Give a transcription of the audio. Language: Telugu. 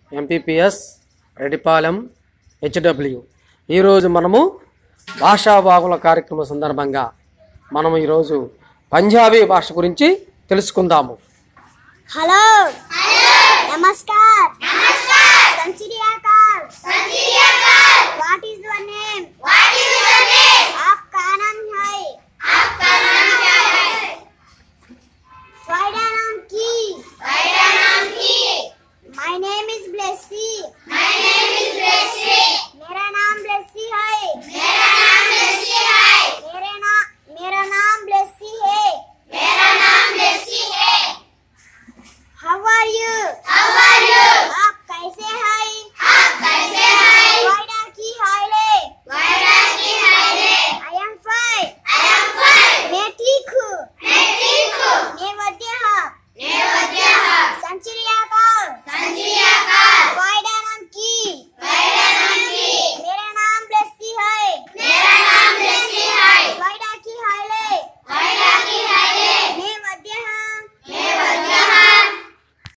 MPPS Reddipalem HW. ఈరోజు మనము భాషా బాగుల కార్యక్రమం సందర్భంగా ఈరోజు పంజాబీ భాష గురించి తెలుసుకుందాము. హలో.